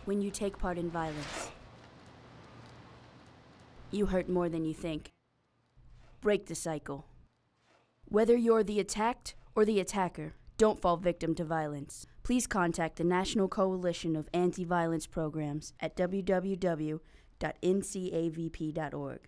When you take part in violence, you hurt more than you think. Break the cycle. Whether you're the attacked or the attacker, don't fall victim to violence. Please contact the National Coalition of Anti-Violence Programs at www.ncavp.org.